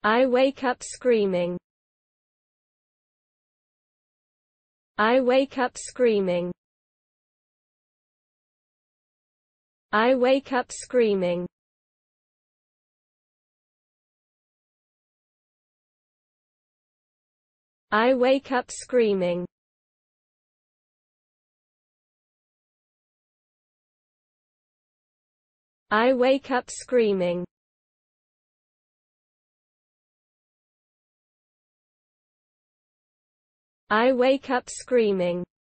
I wake up screaming. I wake up screaming. I wake up screaming. I wake up screaming. I wake up screaming. I wake up screaming.